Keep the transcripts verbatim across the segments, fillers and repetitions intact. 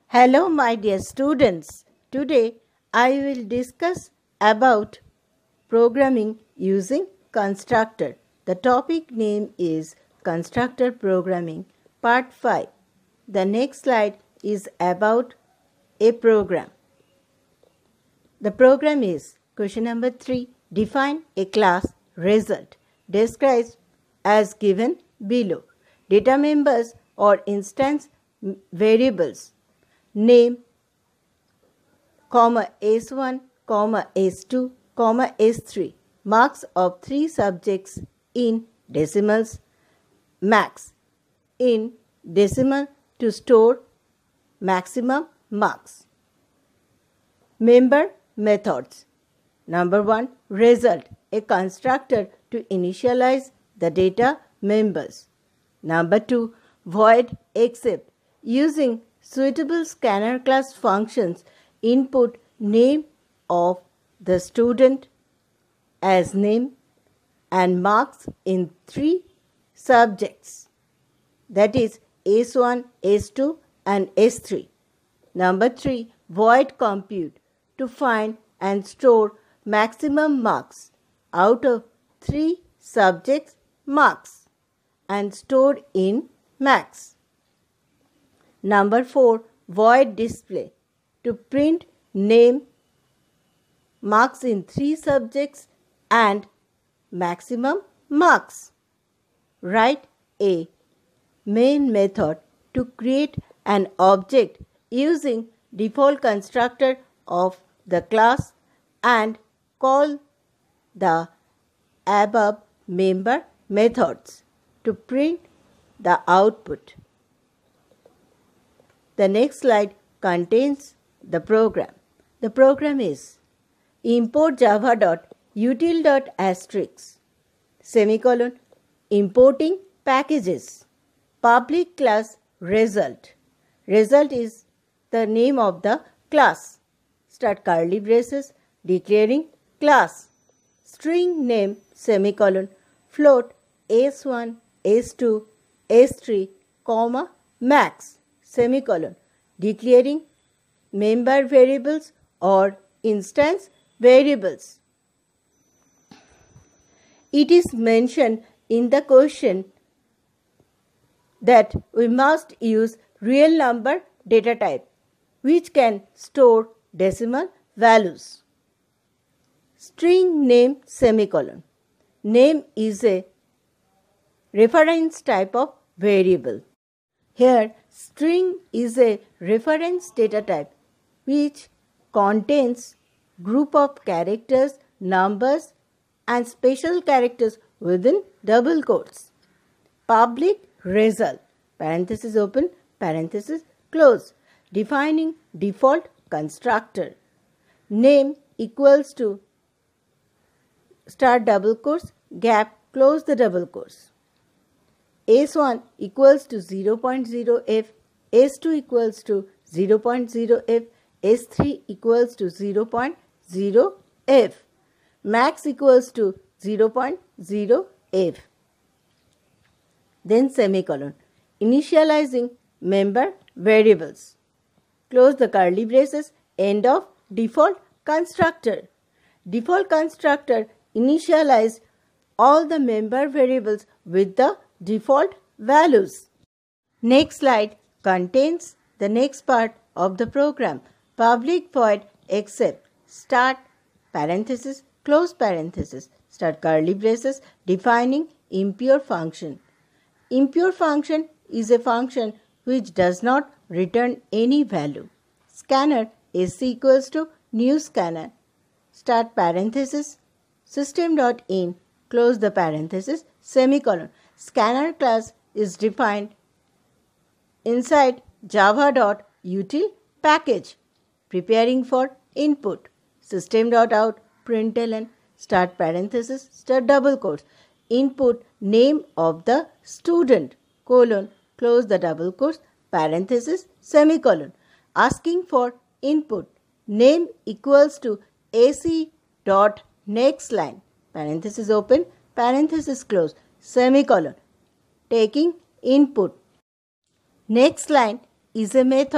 Hello my dear students. Today I will discuss about programming using constructor. The topic name is constructor programming part five. The next slide is about a program. The program is question number three. Define a class result described as given below. Data members or instance variables name, comma S one, comma S two, comma S three, marks of three subjects in decimals, max in decimal to store maximum marks. Member methods. Number one, result, a constructor to initialize the data members. Number two, void except, using suitable scanner class functions, input name of the student as name and marks in three subjects, that is S one, S two and S three. Number three, void compute, to find and store maximum marks out of three subjects marks and stored in max. Number four, void display, to print name, marks in three subjects and maximum marks. Write a main method to create an object using default constructor of the class and call the above member methods to print the output. The next slide contains the program. The program is import java.util.asterisk semicolon importing packages public class result. Result is the name of the class. Start curly braces declaring class. String name semicolon float S one, S two, S three, comma max semicolon declaring member variables or instance variables. It is mentioned in the question that we must use real number data type which can store decimal values. String name semicolon. Name is a reference type of variable. Here, string is a reference data type which contains group of characters, numbers and special characters within double quotes. Public result, parenthesis open, parenthesis close, defining default constructor. Name equals to start double quotes, gap, close the double quotes. S one equals to zero point zero f, S two equals to zero point zero f, S three equals to zero point zero f, max equals to zero point zero f. Then semicolon, initializing member variables. Close the curly braces, end of default constructor. Default constructor initialized all the member variables with the default values. Next slide contains the next part of the program. Public void except start parenthesis, close parenthesis, start curly braces defining impure function. Impure function is a function which does not return any value. Scanner is equals to new scanner. Start parenthesis, system.in, close the parenthesis, semicolon. Scanner class is defined inside java.util package. Preparing for input. System.out println start parenthesis, start double quotes. Input name of the student, colon, close the double quotes, parenthesis, semicolon. Asking for input. Name equals to ac dot next line, parenthesis open, parenthesis close, semicolon. Taking input. Next line is a method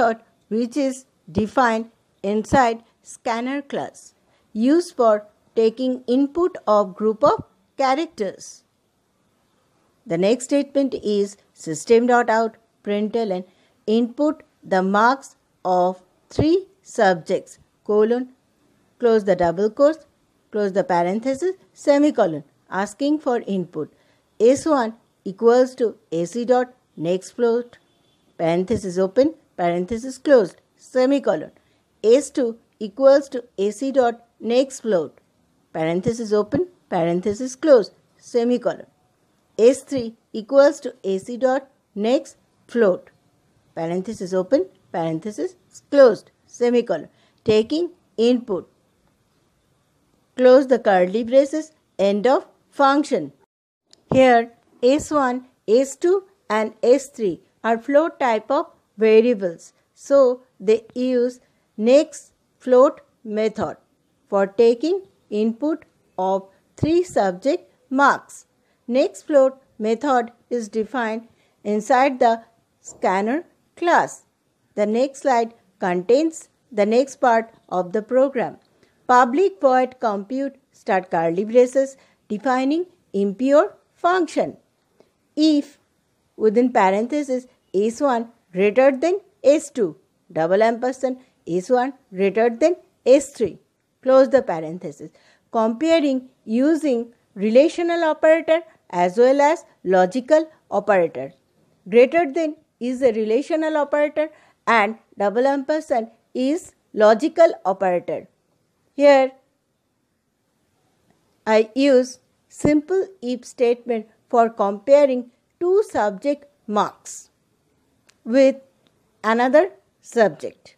which is defined inside scanner class, used for taking input of group of characters. The next statement is system.out println input the marks of three subjects, colon, close the double quotes, close the parenthesis, semicolon, asking for input. S one equals to ac dot next float, parenthesis open, parenthesis closed, semicolon. S two equals to ac dot next float, parenthesis open, parenthesis closed, semicolon. S three equals to ac dot next float, parenthesis open, parenthesis closed, semicolon. Taking input, close the curly braces, end of function. Here S one, S two and S three are float type of variables, so they use next float method for taking input of three subject marks. Next float method is defined inside the scanner class. The next slide contains the next part of the program. Public void compute start curly braces defining impure function. If within parenthesis S one greater than S two, double ampersand S one greater than S three, close the parenthesis. Comparing using relational operator as well as logical operator. Greater than is a relational operator and double ampersand is logical operator. Here I use simple if statement for comparing two subject marks with another subject.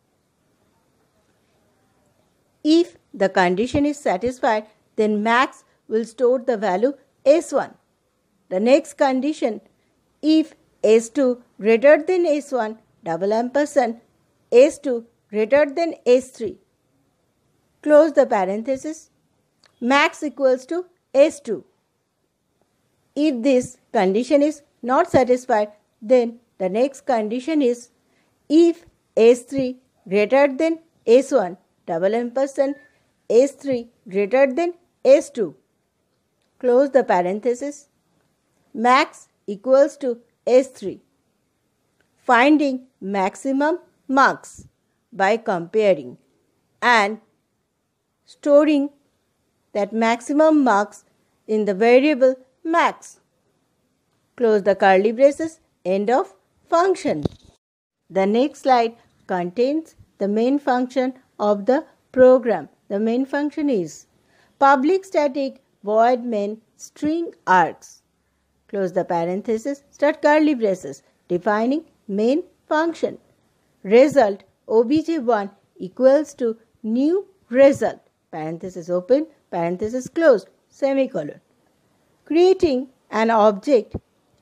If the condition is satisfied, then max will store the value S one. The next condition, if S two greater than S one, double ampersand, S two greater than S three, close the parenthesis, max equals to S two. If this condition is not satisfied, then the next condition is if S three greater than S one, double ampersand, S three greater than S two, close the parenthesis, max equals to S three. Finding maximum marks by comparing and storing that maximum marks in the variable max. Close the curly braces, end of function. The next slide contains the main function of the program. The main function is public static void main string args. Close the parenthesis, start curly braces, defining main function. Result obj one equals to new result, parenthesis open, parenthesis closed, semicolon. Creating an object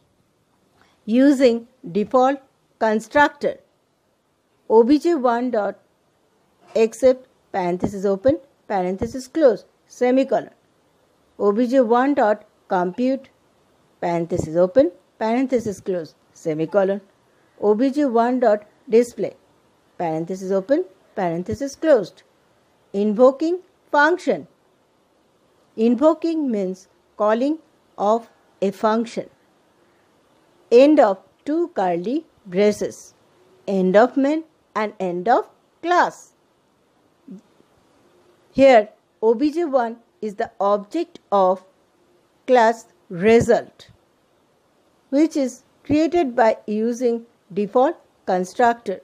using default constructor obj one dot accept, parenthesis open, parenthesis close, semicolon. obj one dot compute, parenthesis open, parenthesis close, semicolon. obj one dot display, parenthesis open, parenthesis closed. Invoking function. Invoking means calling of a function. End of two curly braces, end of main and end of class. Here obj one is the object of class result, which is created by using default constructor.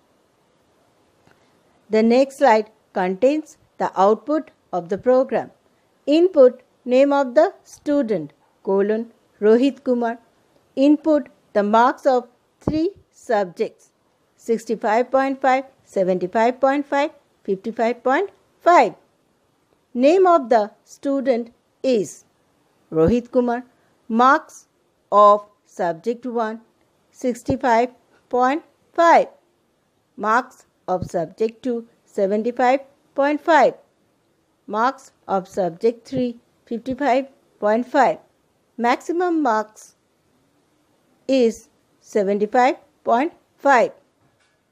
The next slide contains the output of the program. Input name of the student, colon, Rohit Kumar. Input the marks of three subjects, sixty-five point five, seventy-five point five, fifty-five point five. Name of the student is Rohit Kumar. Marks of subject one, sixty-five point five. Marks of subject two, seventy-five point five. Marks of subject three, fifty-five point five. Maximum marks is seventy-five point five.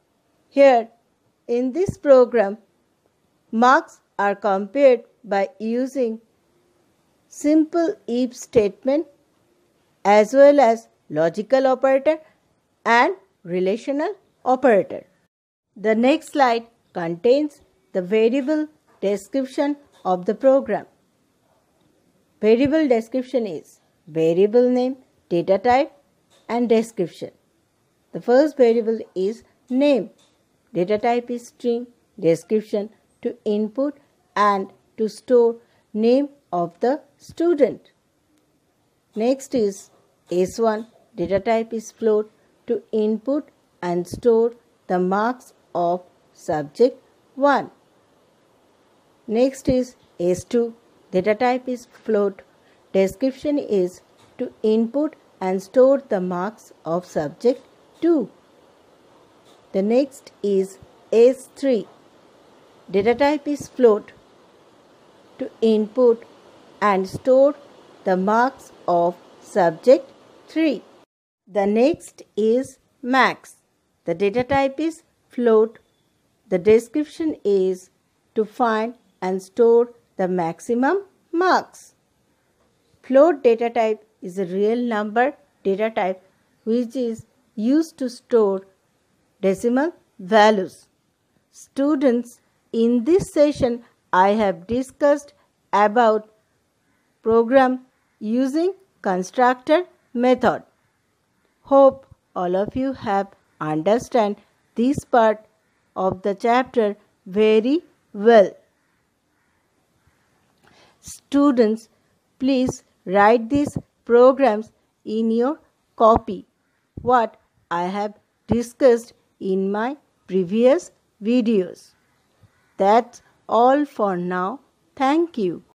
Here in this program, marks are compared by using simple if statement as well as logical operator and relational operator. The next slide contains the variable description of the program. Variable description is variable name, data type and description. The first variable is name. Data type is string. Description to input and to store name of the student. Next is S one. Data type is float to input and store the marks of subject one. Next is S two. Data type is float. Description is to input and store the marks of subject two. The next is S three. Data type is float to input and store the marks of subject three. The next is max. The data type is float. The description is to find and store the maximum marks. Float data type is a real number data type which is used to store decimal values. Students, in this session I have discussed about program using constructor method. Hope all of you have understand this part of the chapter very well. Students, please write these programs in your copy what I have discussed in my previous videos. That's all for now. Thank you.